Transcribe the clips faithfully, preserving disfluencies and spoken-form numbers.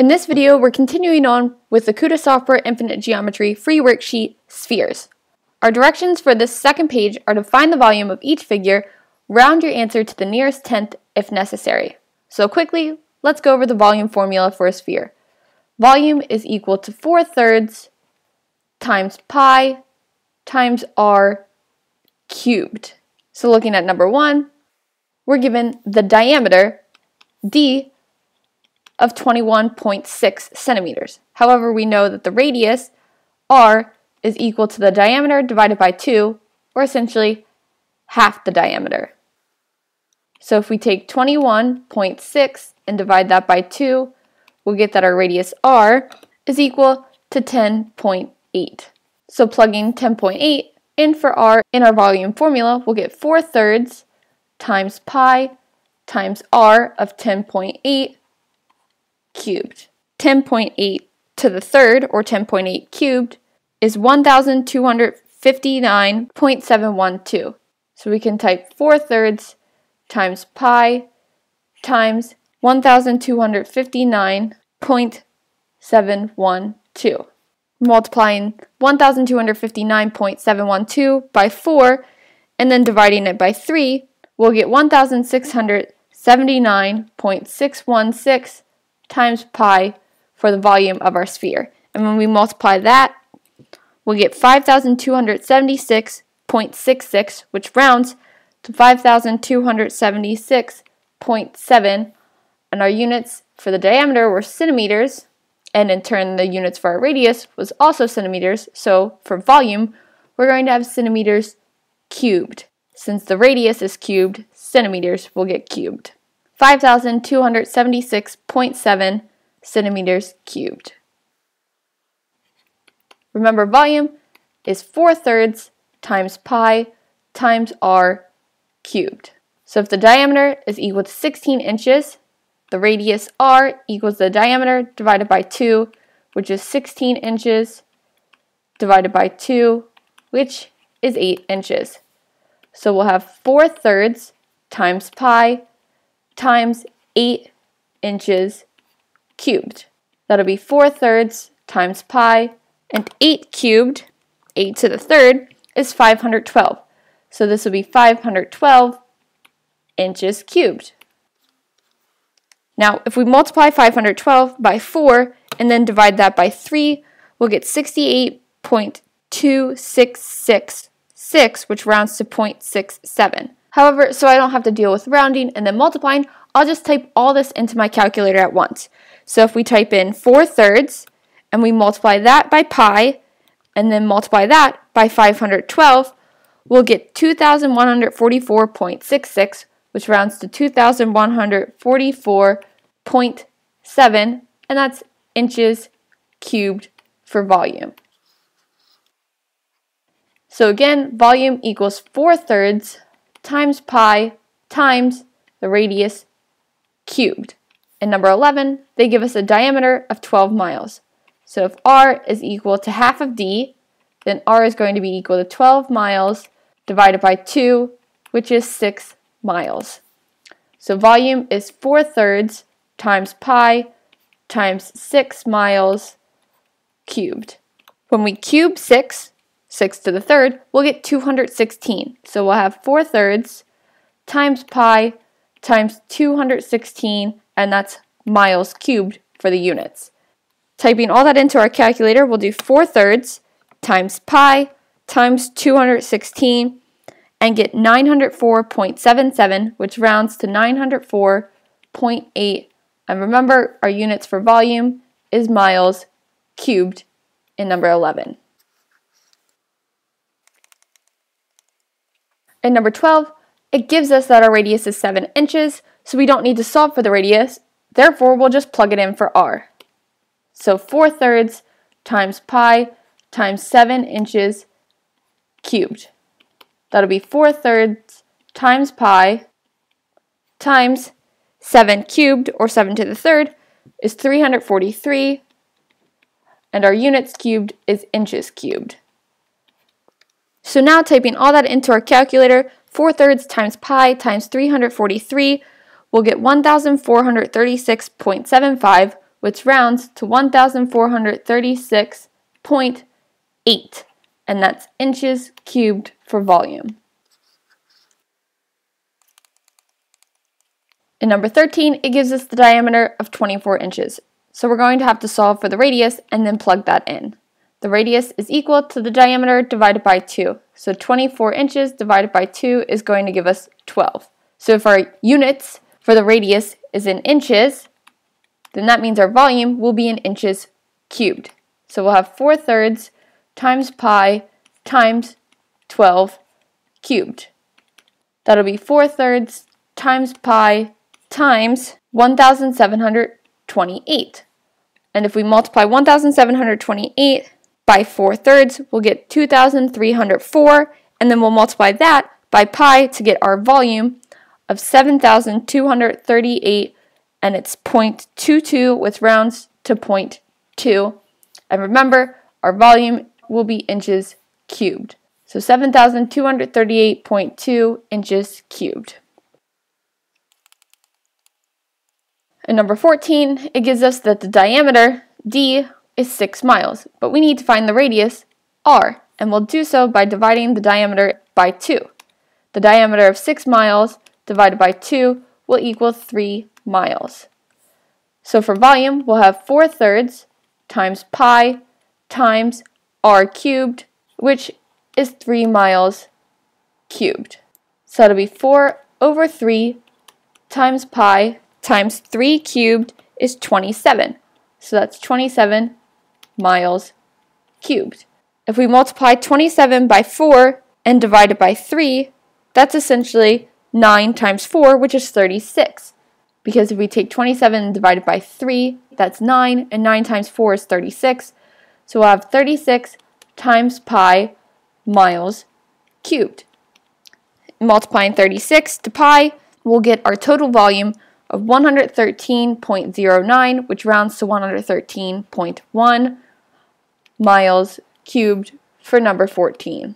In this video, we're continuing on with the KutaSoftware Infinite Geometry free worksheet, Spheres. Our directions for this second page are to find the volume of each figure, round your answer to the nearest tenth if necessary. So quickly, let's go over the volume formula for a sphere. Volume is equal to four thirds times pi times r cubed. So looking at number one, we're given the diameter, d, of twenty-one point six centimeters. However, we know that the radius, r, is equal to the diameter divided by two, or essentially half the diameter. So if we take twenty-one point six and divide that by two, we'll get that our radius r is equal to ten point eight. So plugging ten point eight in for r in our volume formula, we'll get four thirds times pi times r of ten point eight cubed. ten point eight to the third, or ten point eight cubed, is one thousand two hundred fifty-nine point seven one two. So we can type four thirds times pi times one thousand two hundred fifty-nine point seven one two. Multiplying one thousand two hundred fifty-nine point seven one two by four and then dividing it by three, we'll get one thousand six hundred seventy-nine point six one six times pi for the volume of our sphere. And when we multiply that, we'll get five thousand two hundred seventy-six point six six, which rounds to five thousand two hundred seventy-six point seven, and our units for the diameter were centimeters, and in turn the units for our radius was also centimeters. So for volume, we're going to have centimeters cubed. Since the radius is cubed, centimeters will get cubed. five thousand two hundred seventy-six point seven centimeters cubed. Remember, volume is four thirds times pi times r cubed. So if the diameter is equal to sixteen inches, the radius r equals the diameter divided by two, which is sixteen inches, divided by two, which is eight inches. So we'll have four thirds times pi times eight inches cubed. That'll be four thirds times pi, and eight cubed, eight to the third, is five hundred twelve. So this will be five hundred twelve inches cubed. Now, if we multiply five hundred twelve by four and then divide that by three, we'll get sixty-eight point two six six six, which rounds to zero point six seven. However, so I don't have to deal with rounding and then multiplying, I'll just type all this into my calculator at once. So if we type in four thirds and we multiply that by pi and then multiply that by five hundred twelve, we'll get two thousand one hundred forty-four point six six, which rounds to two thousand one hundred forty-four point seven, and that's inches cubed for volume. So again, volume equals four thirds times pi times the radius cubed. In number eleven, they give us a diameter of twelve miles. So if r is equal to half of d, then r is going to be equal to twelve miles divided by two, which is six miles. So volume is four thirds times pi times six miles cubed. When we cube six, six to the third, we'll get two hundred sixteen. So we'll have four thirds times pi times two hundred sixteen, and that's miles cubed for the units. Typing all that into our calculator, we'll do four thirds times pi times two hundred sixteen and get nine hundred four point seven seven, which rounds to nine hundred four point eight. And remember, our units for volume is miles cubed in number eleven. In number twelve, it gives us that our radius is seven inches, so we don't need to solve for the radius. Therefore, we'll just plug it in for r. So four thirds times pi times seven inches cubed. That'll be four thirds times pi times seven cubed, or seven to the third, is three hundred forty-three, and our units cubed is inches cubed. So now typing all that into our calculator, four thirds times pi times three hundred forty-three, we'll get one thousand four hundred thirty-six point seven five, which rounds to one thousand four hundred thirty-six point eight, and that's inches cubed for volume. In number thirteen, it gives us the diameter of twenty-four inches. So we're going to have to solve for the radius and then plug that in. The radius is equal to the diameter divided by two. So twenty-four inches divided by two is going to give us twelve. So if our units for the radius is in inches, then that means our volume will be in inches cubed. So we'll have four thirds times pi times twelve cubed. That'll be four thirds times pi times one thousand seven hundred twenty-eight. And if we multiply one thousand seven hundred twenty-eight by four thirds, we'll get two thousand three hundred four, and then we'll multiply that by pi to get our volume of seven thousand two hundred thirty-eight, and it's zero point two two, which rounds to zero point two. And remember, our volume will be inches cubed. So seven thousand two hundred thirty-eight point two inches cubed. In number fourteen, it gives us that the diameter, d, is six miles, but we need to find the radius, r, and we'll do so by dividing the diameter by two. The diameter of six miles divided by two will equal three miles. So for volume, we'll have four thirds times pi times r cubed, which is three miles cubed. So it'll be four over three times pi times three cubed is twenty-seven. So that's twenty-seven miles cubed. If we multiply twenty-seven by four and divide it by three, that's essentially nine times four, which is thirty-six. Because if we take twenty-seven and divide it by three, that's nine, and nine times four is thirty-six. So we'll have thirty-six times pi miles cubed. Multiplying thirty-six to pi, we'll get our total volume of one hundred thirteen point zero nine, which rounds to one hundred thirteen point one miles cubed for number fourteen.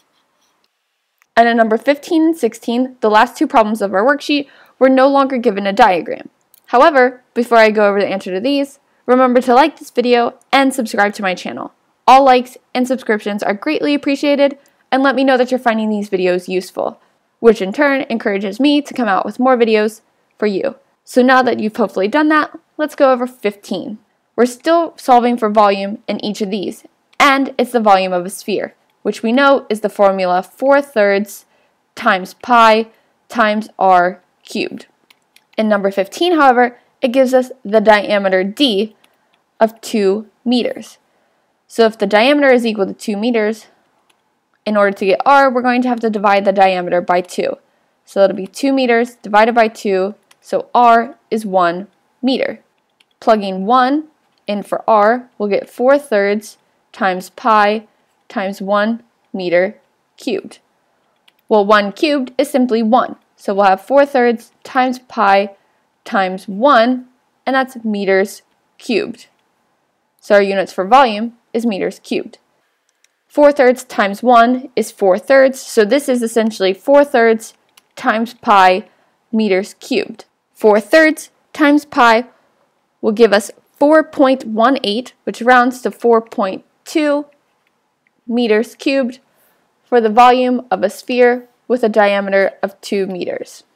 And in number fifteen and sixteen, the last two problems of our worksheet, we're no longer given a diagram. However, before I go over the answer to these, remember to like this video and subscribe to my channel. All likes and subscriptions are greatly appreciated, and let me know that you're finding these videos useful, which in turn encourages me to come out with more videos for you. So now that you've hopefully done that, let's go over fifteen. We're still solving for volume in each of these, and it's the volume of a sphere, which we know is the formula four thirds times pi times r cubed. In number fifteen, however, it gives us the diameter d of two meters. So if the diameter is equal to two meters, in order to get r, we're going to have to divide the diameter by two. So it'll be two meters divided by two, so r is one meter. Plugging one in for r, we'll get four thirds times pi times one meter cubed. Well, one cubed is simply one. So we'll have four thirds times pi times one, and that's meters cubed. So our units for volume is meters cubed. four thirds times one is four thirds, so this is essentially four thirds times pi meters cubed. four thirds times pi will give us four point one eight, which rounds to four point two meters cubed for the volume of a sphere with a diameter of two meters.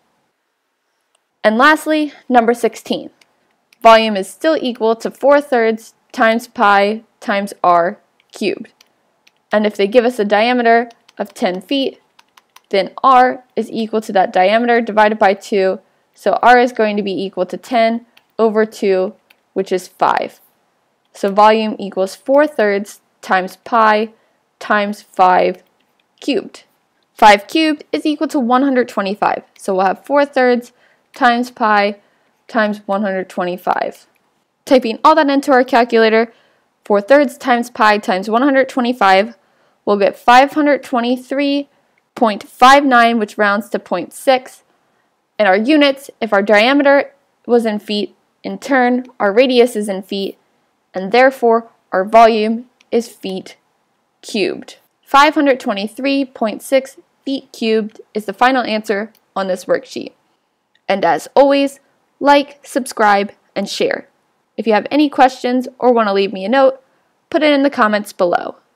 And lastly, number sixteen. Volume is still equal to four thirds times pi times r cubed. And if they give us a diameter of ten feet, then r is equal to that diameter divided by two, so r is going to be equal to ten over two, which is five. So volume equals four thirds times pi times five cubed. five cubed is equal to one hundred twenty-five, so we'll have four thirds times pi times one hundred twenty-five. Typing all that into our calculator, four thirds times pi times one hundred twenty-five, we'll get five hundred twenty-three point five nine, which rounds to zero point six. And our units, if our diameter was in feet, in turn, our radius is in feet, and therefore our volume is feet cubed. five hundred twenty-three point six feet cubed is the final answer on this worksheet. And as always, like, subscribe, and share. If you have any questions or want to leave me a note, put it in the comments below.